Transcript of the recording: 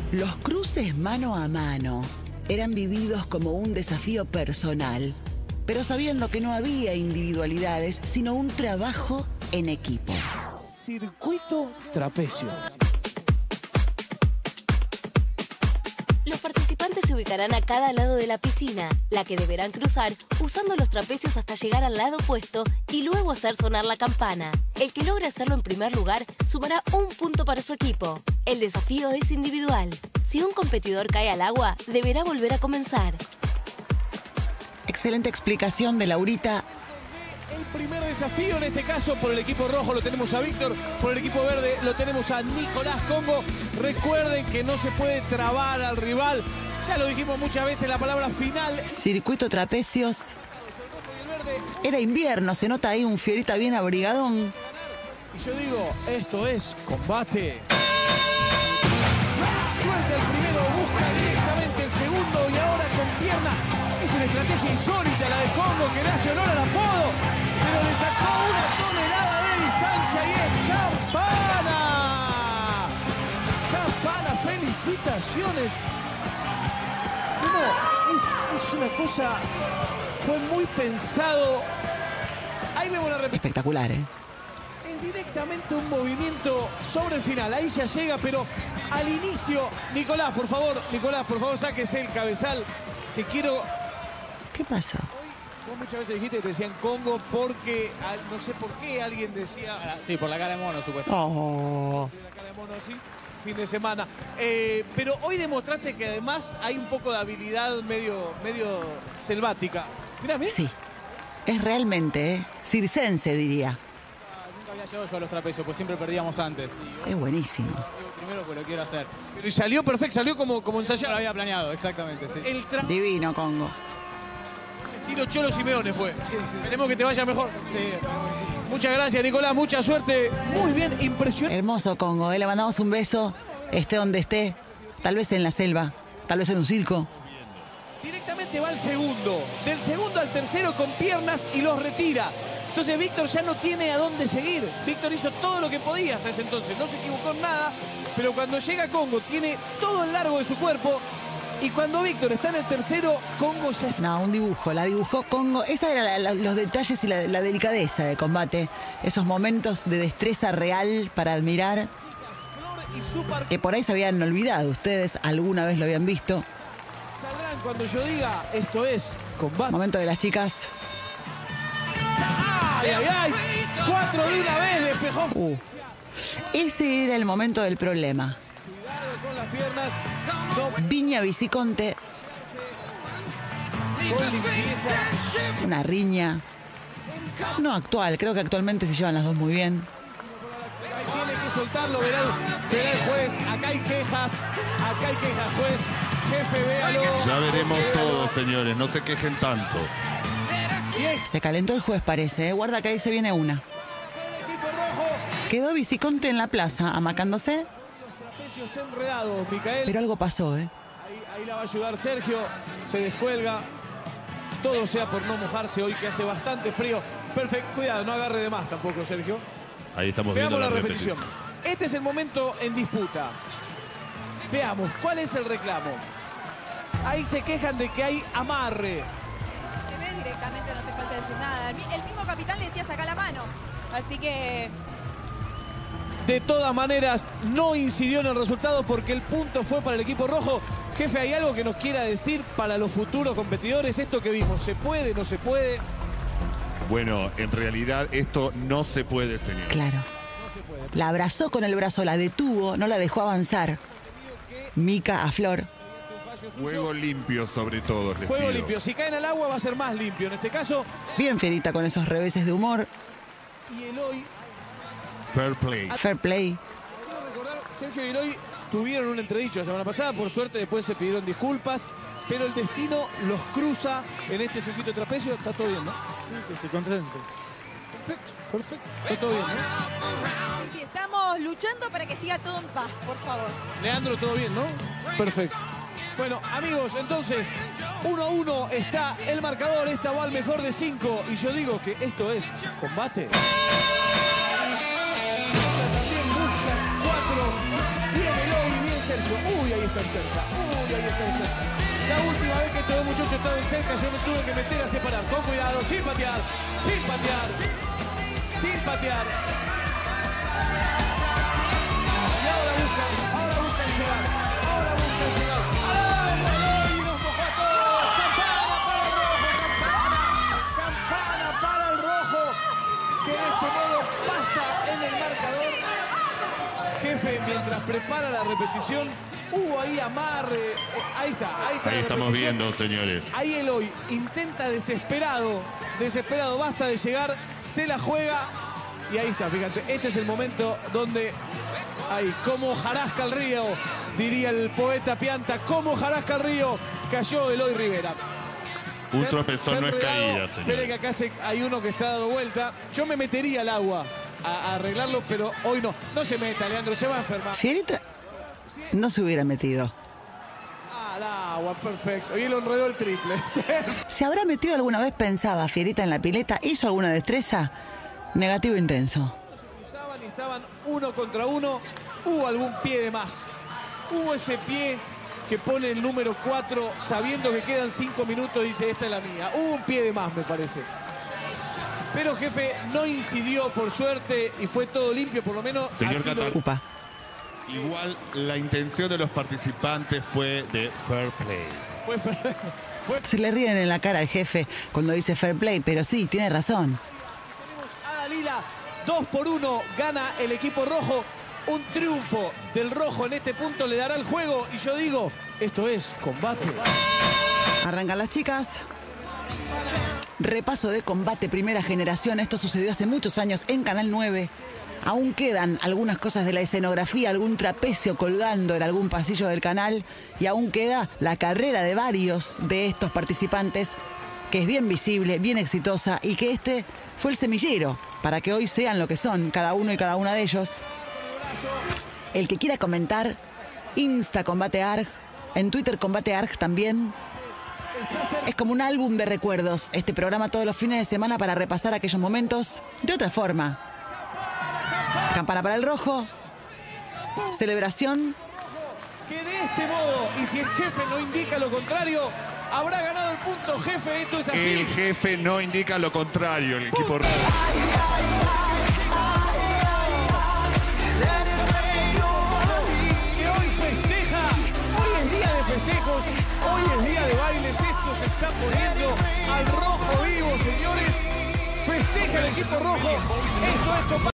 Los cruces mano a mano eran vividos como un desafío personal, pero sabiendo que no había individualidades, sino un trabajo en equipo. Circuito trapecio. Los participantes se ubicarán a cada lado de la piscina, la que deberán cruzar usando los trapecios hasta llegar al lado opuesto y luego hacer sonar la campana. El que logre hacerlo en primer lugar sumará un punto para su equipo. El desafío es individual. Si un competidor cae al agua, deberá volver a comenzar. Excelente explicación de Laurita. El primer desafío, en este caso, por el equipo rojo lo tenemos a Víctor, por el equipo verde lo tenemos a Nicolás Congo. Recuerden que no se puede trabar al rival. Ya lo dijimos muchas veces, la palabra final. Circuito trapecios. Era invierno, se nota ahí un Fierita bien abrigadón. Y yo digo, esto es combate. Suelta el primero, busca directamente el segundo y ahora con pierna. Es una estrategia insólita la de Congo que le hace honor al apodo, pero le sacó una tonelada de distancia y es Campana. Campana, felicitaciones. No, es una cosa, fue muy pensado. Ahí vemos la repetición. Espectacular, ¿eh? Es directamente un movimiento sobre el final. Ahí ya llega, pero al inicio, Nicolás, por favor, sáquese el cabezal que quiero. ¿Qué pasa? Vos muchas veces dijiste que te decían Congo porque, no sé por qué alguien decía... Sí, por la cara de mono, supuestamente. Oh. La cara de mono así, fin de semana. Pero hoy demostraste que además hay un poco de habilidad medio selvática. Mirá, mirá. Sí, es realmente, circense, diría. Nunca había llegado yo a los trapecios, pues siempre perdíamos antes. Y Es buenísimo. primero pues lo quiero hacer. Pero y salió perfecto, salió como Ya lo ensayado. había planeado, exactamente, sí. El Divino, Congo. estilo Cholo Simeone fue. Sí. Esperemos que te vaya mejor. Sí, esperemos que sí. Muchas gracias, Nicolás. Mucha suerte. Muy bien, impresionante. Hermoso, Congo. Le mandamos un beso, esté donde esté. Tal vez en la selva, tal vez en un circo. Directamente va al segundo. Del segundo al tercero con piernas y los retira. Entonces Víctor ya no tiene a dónde seguir. Víctor hizo todo lo que podía hasta ese entonces. No se equivocó en nada. Pero cuando llega Congo tiene todo el largo de su cuerpo. Y cuando Víctor está en el tercero, Congo ya está. No, un dibujo. La dibujó Congo. Esa era los detalles y la delicadeza de combate. Esos momentos de destreza real para admirar. Y super Que por ahí se habían olvidado. Ustedes alguna vez lo habían visto. saldrán cuando yo diga esto es combate. Momento de las chicas. ¡Ay, ay, ay! 4 de una vez despejó. Ese era el momento del problema. Cuidado con las piernas. No, Viña Viciconte, con limpieza. una riña. No actual, creo que actualmente se llevan las dos muy bien. Ahí tiene que soltarlo, verá el juez. Acá hay quejas, juez. Jefe, véalo. Ya veremos todo, señores, no se quejen tanto. Se calentó el juez, parece, ¿eh? Guarda que ahí se viene una. Equipo rojo. Quedó Viciconte en la plaza, amacándose, Trapecios enredados, Micael. pero algo pasó, ¿eh? Ahí la va a ayudar Sergio. Se descuelga. Todo sea por no mojarse hoy, que hace bastante frío. Perfecto. Cuidado, no agarre de más tampoco, Sergio. Ahí estamos viendo Veamos la la repetición. Este es el momento en disputa. Veamos, ¿cuál es el reclamo? Ahí se quejan de que hay amarre. Se ve directamente, no hace falta decir nada. El mismo capitán le decía saca la mano. Así que De todas maneras, no incidió en el resultado porque el punto fue para el equipo rojo. Jefe, ¿hay algo que nos quiera decir para los futuros competidores? Esto que vimos, ¿se puede, no se puede? Bueno, en realidad esto no se puede, señor. Claro. La abrazó con el brazo, la detuvo, no la dejó avanzar. Mica a Flor. Juego limpio sobre todo, les Juego pido. limpio. Si caen al agua va a ser más limpio. En este caso, Bien Fierita con esos reveses de humor. y Eloy. Fair play. Fair play. Quiero recordar, Sergio y Eloy tuvieron un entredicho la semana pasada. Por suerte después se pidieron disculpas. Pero el destino los cruza en este circuito trapecio. Está todo bien, ¿no? Sí, que se concentre. Perfecto, perfecto. Está todo bien, ¿no? sí, estamos luchando para que siga todo en paz, por favor. Leandro, todo bien, ¿no? Perfecto. Bueno, amigos, entonces, 1-1 está el marcador. Esta va al mejor de 5. Y yo digo que esto es combate. También buscan 4. Bien Eloy, bien Sergio. Uy, ahí están cerca. Uy, ahí están cerca. La última vez que estos dos muchachos estaban cerca, yo me tuve que meter a separar. Con cuidado, sin patear, sin patear, sin patear. Y ahora buscan llegar. Ahora buscan llegar. ¡Ay, nos mojó a todos! ¡Campana para el rojo! ¡Campana para el rojo! Que de este modo pasa en el marcador. Jefe, mientras prepara la repetición, hubo ahí amarre. Ahí está. Ahí estamos viendo, señores. Ahí Eloy intenta desesperado, basta de llegar, se la juega. Y ahí está, fíjate, este es el momento donde, ahí, como jarasca el río, diría el poeta Pianta, como jarasca el río, cayó Eloy Rivera. Un tropezón no es caída, Espere que señores. acá hay uno que está dado vuelta. Yo me metería al agua a arreglarlo, pero hoy no. No se meta, Leandro, se va a enfermar. Fierita no se hubiera metido. Al agua, perfecto. Y él enredó el triple. ¿Se habrá metido alguna vez, pensaba Fierita, en la pileta? ¿Hizo alguna destreza? Negativo intenso. Cruzaban y estaban uno contra uno. Hubo algún pie de más. Hubo ese pie que pone el número 4 sabiendo que quedan 5 minutos y dice, esta es la mía. Hubo un pie de más, me parece. Pero, jefe, no incidió, por suerte, y fue todo limpio, por lo menos. Señor así Cata, Upa. igual la intención de los participantes fue de fair play. fue Se le ríen en la cara al jefe cuando dice fair play, pero sí, tiene razón. Tenemos a Dalila, 2-1, gana el equipo rojo. Un triunfo del rojo en este punto le dará el juego. Y yo digo, esto es combate. Arrancan las chicas. Repaso de combate primera generación. Esto sucedió hace muchos años en Canal 9. Aún quedan algunas cosas de la escenografía, algún trapecio colgando en algún pasillo del canal. Y aún queda la carrera de varios de estos participantes, que es bien visible, bien exitosa, y que este fue el semillero para que hoy sean lo que son cada uno y cada una de ellos. El que quiera comentar, Insta Combate Arg, en Twitter Combate Arg también. Es como un álbum de recuerdos, este programa todos los fines de semana para repasar aquellos momentos de otra forma. Campana para el rojo, celebración. Que de este modo, y si el jefe no indica lo contrario, habrá ganado el punto, jefe. Esto es así. El jefe no indica lo contrario, el equipo rojo. Que hoy festeja, hoy es día de festejos, hoy es día de bailes, esto se está poniendo al rojo vivo, señores. Festeja el equipo rojo. Esto es